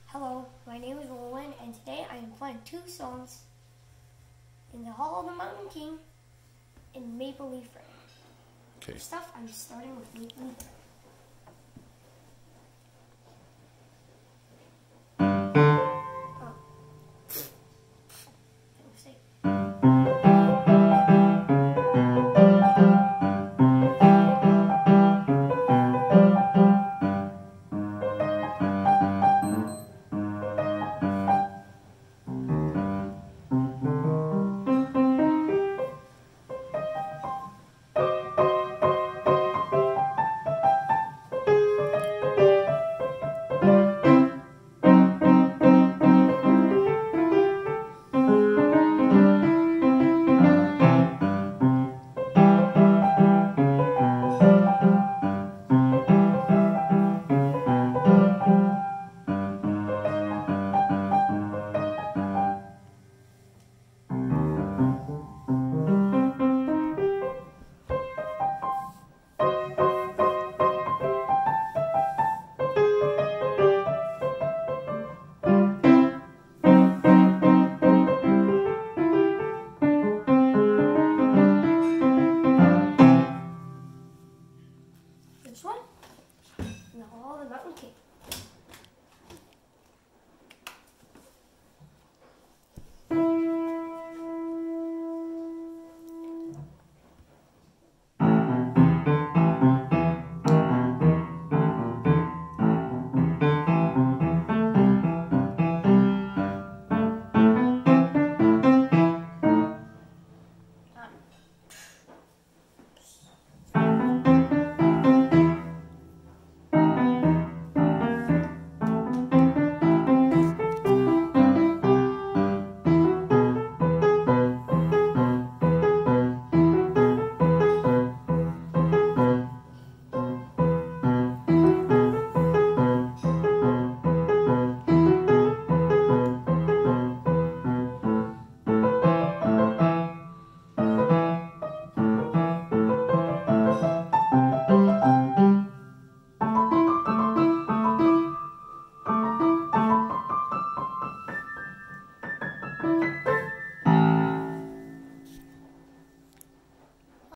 Hello, my name is Roland, and today I am playing 2 songs in the Hall of the Mountain King in Maple Leaf Rain. Okay. First off, I'm starting with Maple Leaf Rain.